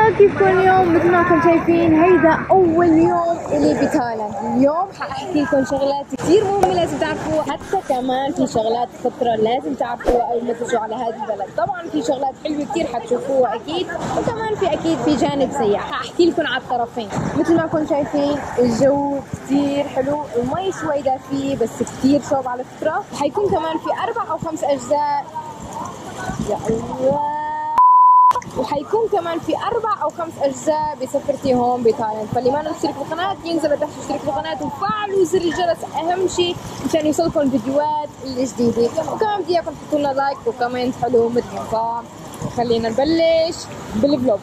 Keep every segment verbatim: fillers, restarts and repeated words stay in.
هلو، كيفكم اليوم؟ مثل ما انتم شايفين هيدا اول يوم الي بتايلاند. اليوم حاحكي لكم شغلات كثير مهمه لازم تعرفوها، حتى كمان في شغلات خطره لازم تعرفوها اول ما تجوا على هذا البلد. طبعا في شغلات حلوه كثير حتشوفوها اكيد، وكمان في اكيد في جانب سيء. حاحكي لكم على الطرفين. مثل ما انتم شايفين الجو كثير حلو، المي شوي دافيه بس كثير شوب على فكره. حيكون كمان في اربع او خمس اجزاء، يا الله، وحيكون كمان في اربع او خمس اجزاء بسفرتي هون بتايلاند. فاللي ما مشترك بالقناه ينزل لتحت يشترك بالقناه وفعلوا زر الجرس اهم شيء مشان يوصلكم الفيديوهات الجديده. وكمان بدي اياكم تحطوا لنا لايك وكومنت حلو مثلكم. فخلينا نبلش بالفلوج.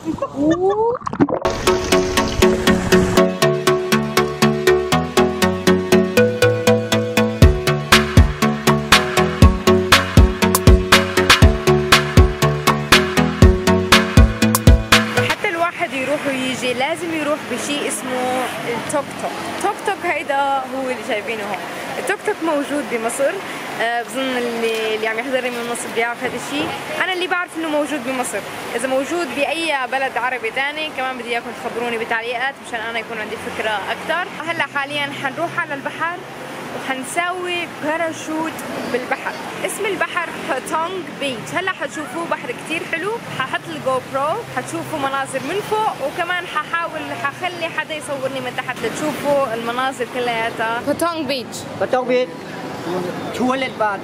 ويجي لازم يروح بشيء اسمه التوك توك. توك توك هيدا هو اللي شايفينه هون. التوك توك موجود بمصر، أه بظن اللي اللي عم يحضرني من مصر بيعرف هذا الشيء. انا اللي بعرف انه موجود بمصر، اذا موجود باي بلد عربي ثاني كمان بدي اياكم تخبروني بالتعليقات مشان انا يكون عندي فكره اكثر. هلا حاليا حنروح على البحر وحنساوي باراشوت بالبحر. اسم البحر هوتونغ بيتش. هلا حتشوفوه بحر كتير حلو. ححط الجو برو حتشوفوا مناظر من فوق، وكمان ححاول حخلي حدا يصورني من تحت لتشوفوا المناظر كلياتها. هوتونغ بيتش. هوتونغ بيتش تواليت باد.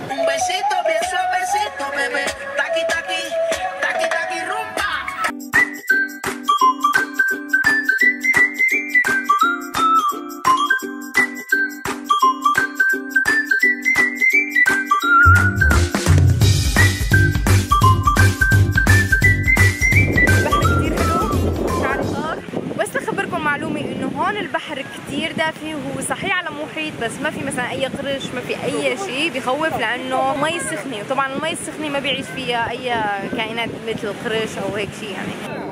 البحر كتير دافي، وهو صحيح على محيط بس ما في مثلا اي قرش، ما في اي شيء بخوف لانه مي سخنه، وطبعا المي السخنه ما بيعيش فيها اي كائنات مثل القرش او هيك شيء يعني.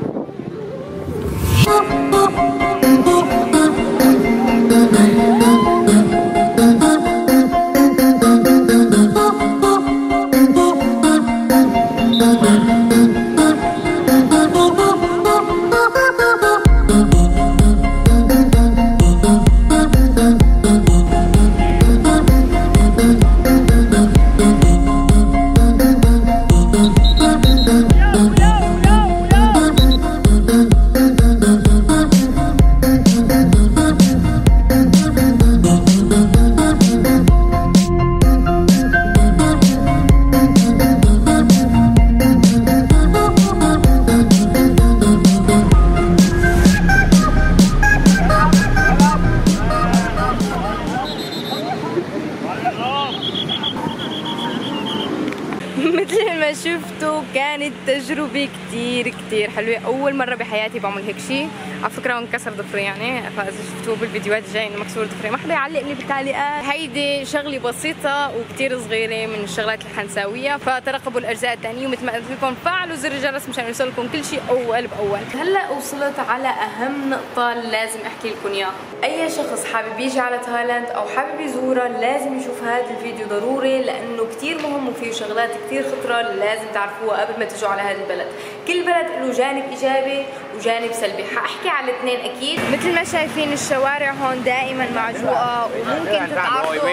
مثل ما شفتوا كانت تجربة كتير كتير حلوة. أول مرة بحياتي بعمل هيك شيء. على فكرة انكسر ضفري يعني، فإذا شفتوه بالفيديوهات الجاية إنه مكسور ضفري ما حدا يعلق لي بالتعليقات. هيدي شغلة بسيطة وكتير صغيرة من الشغلات اللي حنساويها، فترقبوا الأجزاء الثانية. ومثل ما قلت لكم فعلوا زر الجرس مشان يوصلكم كل شيء أول بأول. هلا وصلت على أهم نقطة لازم أحكي لكم إياها. أي شخص حابب يجي على تايلاند أو حابب يزورها لازم يشوف هذا الفيديو ضروري، لأنه كتير مهم وفيه شغلات كتير خطرة لازم تعرفوها قبل ما تجوا على هذا البلد. كل بلد له جانب ايجابي وجانب سلبي، حاحكي على الاثنين اكيد. مثل ما شايفين الشوارع هون دائما معجوقه، وممكن تتعرضوا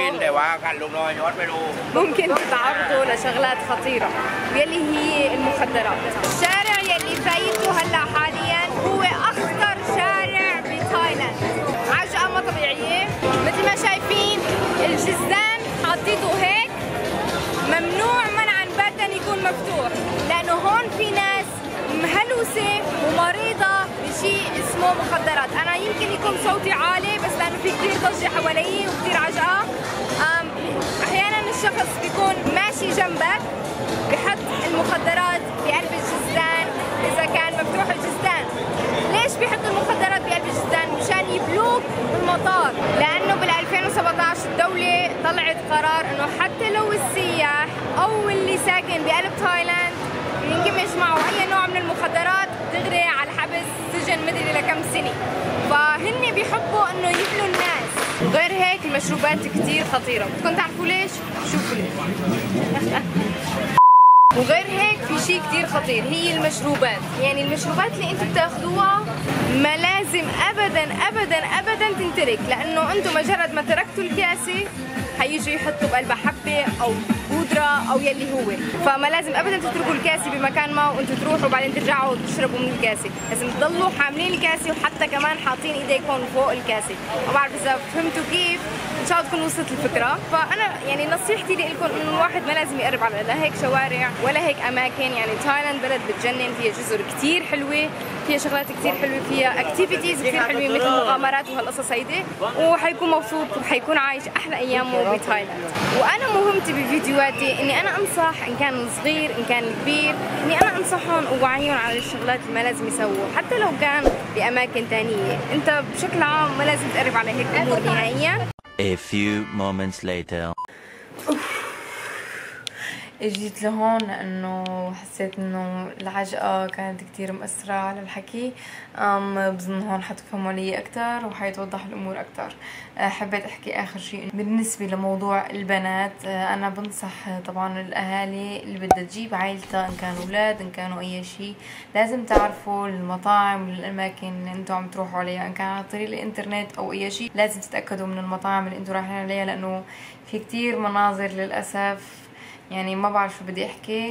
ممكن تتعرضوا لشغلات خطيره يلي هي المخدرات. الشارع يلي فايته هلا حاليا هو اخطر شارع بتايلاند. عجقه ما طبيعيه. مثل ما شايفين الجزدان حاطيته هيك، ممنوع منعا باتا يكون مفتوح، لانه هون في ناس مهلوسه ومريضه بشيء اسمه مخدرات. انا يمكن يكون صوتي عالي بس لانه في كثير ضجه حوالي وكثير عجقه. احيانا الشخص بيكون ماشي جنبك بحط المخدرات بقلب الجزدان اذا كان مفتوح الجزدان. ليش بيحطوا المخدرات بقلب الجزدان؟ مشان يبلوك بالمطار، لانه بال ألفين وسبعطعش الدوله طلعت قرار انه حتى لو السياح او اللي ساكن بقلب تايلاند ينقمش معه اي نوع من المخدرات دغري على الحبس، سجن مدري لكم سنه. فهن بيحبوا انه يبلوا الناس. وغير هيك المشروبات كثير خطيره. بدكم تعرفوا ليش؟ شوفوا ليش. وغير هيك في شيء كتير خطير، هي المشروبات. يعني المشروبات اللي انتم بتاخذوها ما لازم ابدا ابدا ابدا تنترك، لانه انتم مجرد ما تركتوا الكاسه حييجوا يحطوا بقلبها حبه او بودره او يلي هو، فما لازم ابدا تتركوا الكاسه بمكان ما وانتم تروحوا وبعدين ترجعوا تشربوا من الكاسه، لازم تضلوا حاملين الكاسه وحتى كمان حاطين ايديكم فوق الكاسه. ما بعرف اذا فهمتوا كيف، ان شاء الله تكون وصلت الفكره. فانا يعني نصيحتي لكم انه الواحد ما لازم يقرب على لا هيك شوارع ولا هيك اماكن. يعني تايلاند بلد بتجنن، فيها جزر كثير حلوه، فيها شغلات كثير حلوه، فيها اكتيفيتيز كثير حلوه مثل مغامرات وهالقصص هيدي، وحيكون مبسوط وحيكون عايش احلى ايامه بتايلاند. وانا مهمتي بفيديوهاتي اني انا انصح ان كان صغير ان كان كبير، اني انا انصحهم ووعيهم على الشغلات اللي ما لازم يسووها، حتى لو كان باماكن ثانيه. انت بشكل عام ما لازم تقرب على هيك امور نهائيا. A few moments later. اجيت لهون لانه حسيت انه العجقه كانت كتير مأثرة على الحكي. أم بظن هون حتفهموا علي اكثر وحيتوضح الامور اكثر. حبيت احكي اخر شيء بالنسبه لموضوع البنات. انا بنصح طبعا الاهالي اللي بدها تجيب عائلتها، ان كانوا اولاد ان كانوا اي شيء، لازم تعرفوا المطاعم والاماكن اللي انتم عم تروحوا عليها، ان كان على طريق الانترنت او اي شيء. لازم تتاكدوا من المطاعم اللي انتم رايحين عليها، لانه في كتير مناظر للاسف يعني ما بعرف شو بدي احكي،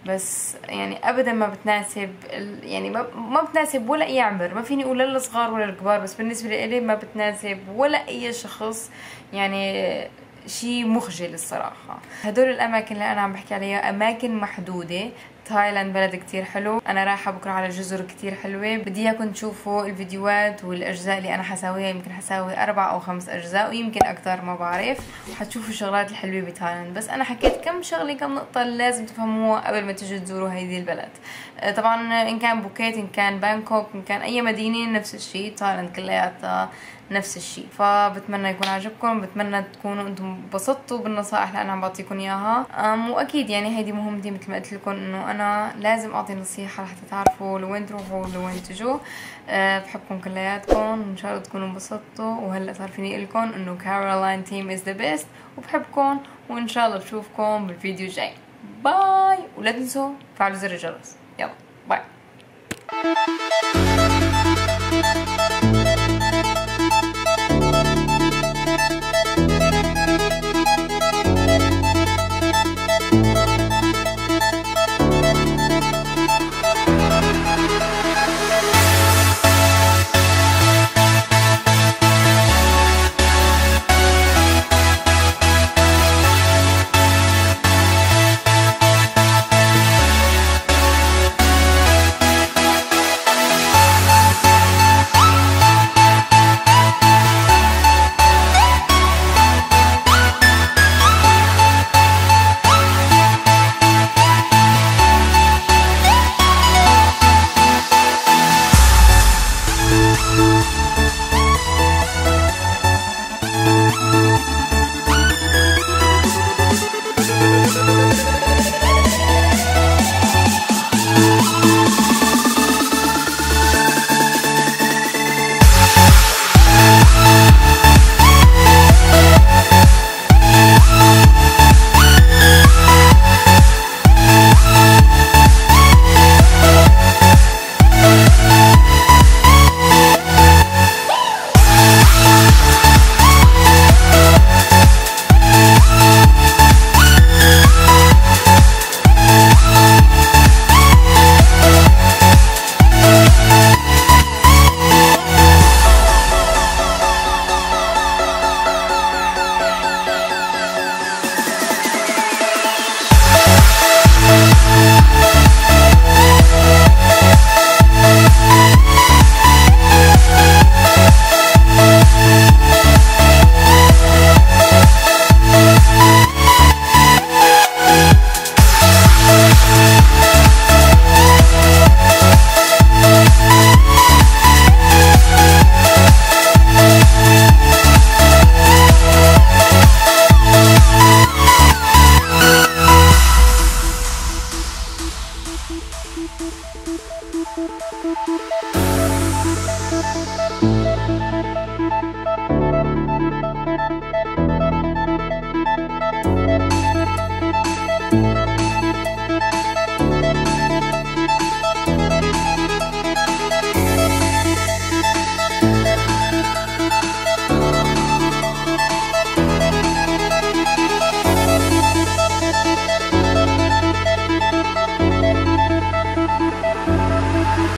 بس يعني ابدا ما بتناسب يعني ما بتناسب ولا اي عمر. ما فيني اقول للصغار ولا الكبار، بس بالنسبه لي ما بتناسب ولا اي شخص. يعني شيء مخجل الصراحه. هدول الاماكن اللي انا عم بحكي عليها اماكن محدوده. تايلاند بلد كتير حلو، انا رايحه بكره على جزر كتير حلوه. بدي اياكم تشوفوا الفيديوهات والاجزاء اللي انا حساويها، يمكن حساوي اربع او خمس اجزاء ويمكن اكثر ما بعرف، وحتشوفوا الشغلات الحلوه بتايلاند. بس انا حكيت كم شغله كم نقطه لازم تفهموها قبل ما تيجوا تزوروا هيدي البلد. طبعا ان كان بوكيت ان كان بانكوك ان كان اي مدينه نفس الشيء، تايلاند كلياتها نفس الشيء. فبتمنى يكون عجبكم، بتمنى تكونوا انتم انبسطتوا بالنصائح اللي انا عم بعطيكم اياها. واكيد يعني هيدي مهمتي مثل ما قلت لكم، انه انا لازم اعطي نصيحه لحتى تعرفوا لوين تروحوا ولوين تجوا. أه بحبكم كلياتكم وان شاء الله تكونوا انبسطتوا. وهلا صار فيني اقول لكم انه كارولاين تيم از ذا بيست، وبحبكم وان شاء الله بشوفكم بالفيديو الجاي. باي، ولا تنسوا تفعلوا زر الجرس. يلا باي. Thank you.